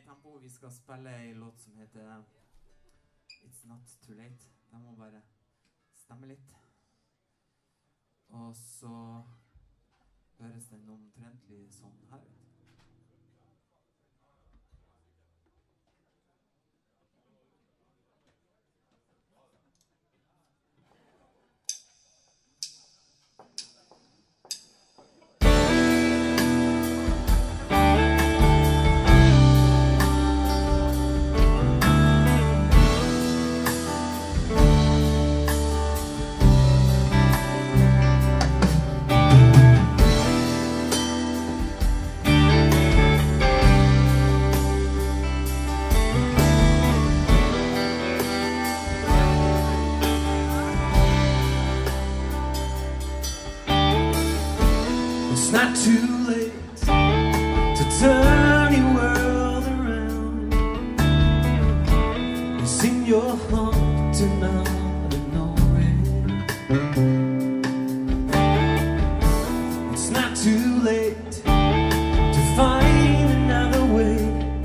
i tempo. Vi skal spille en låt som heter It's Not Too Late. Den må bare stemme litt. Og så høres den omtrentlig sånn her ut. It's not too late to turn your world around. It's in your heart to not ignore it. It's not too late to find another way.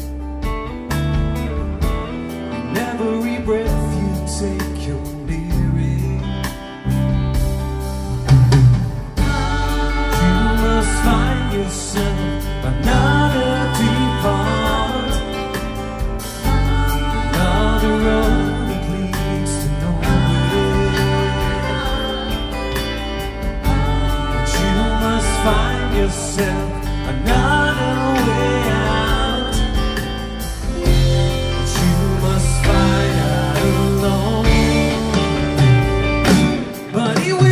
In every breath you take, you're near it. Find yourself another deep heart, another road that leads to nowhere. But you must find yourself another way out. But you must find out alone. But it will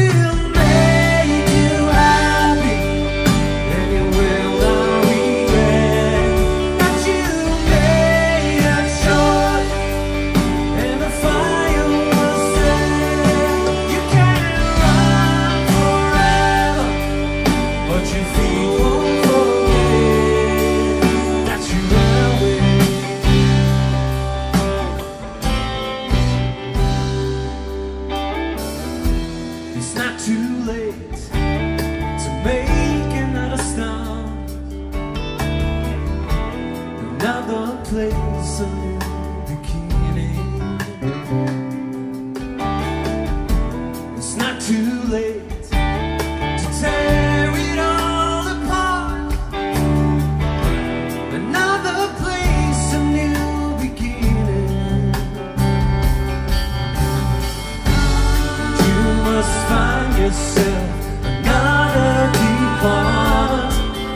too late to make another start, another place, a new beginning. It's not too late to tear it all apart, another place, a new beginning. You must find yourself another deep heart,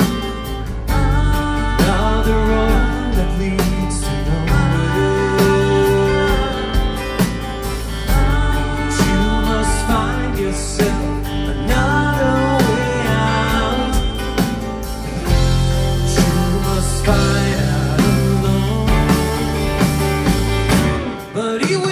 another road that leads to nowhere. You must find yourself another way out. You must find out alone. But he will.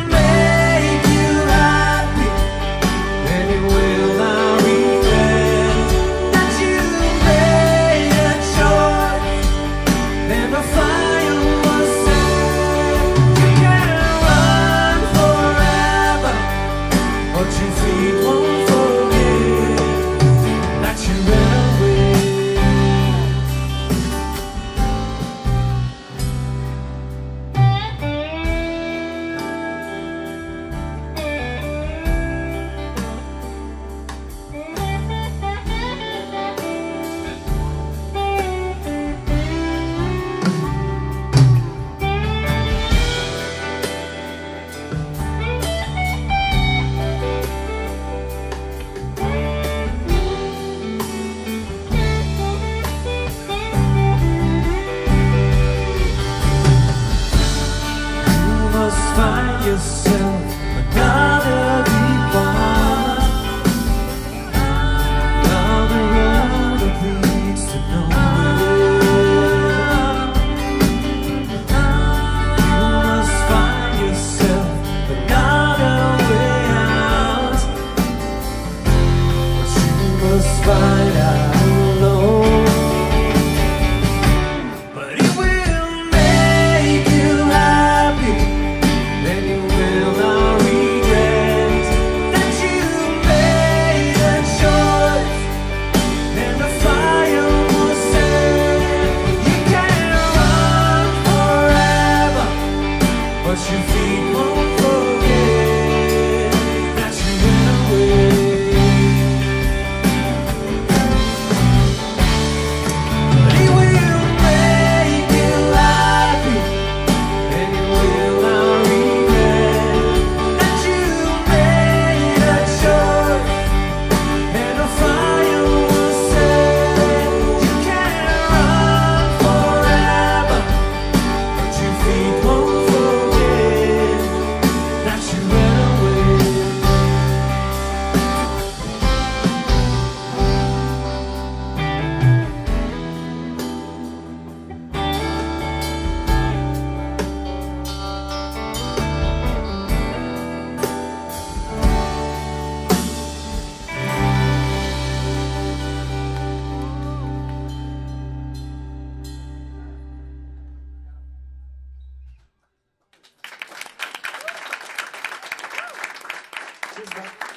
Find yourself another deep heart, another road that leads to nowhere. You must find yourself another way out, but you must find out alone. But it will make you happy. Then you will Tusen takk.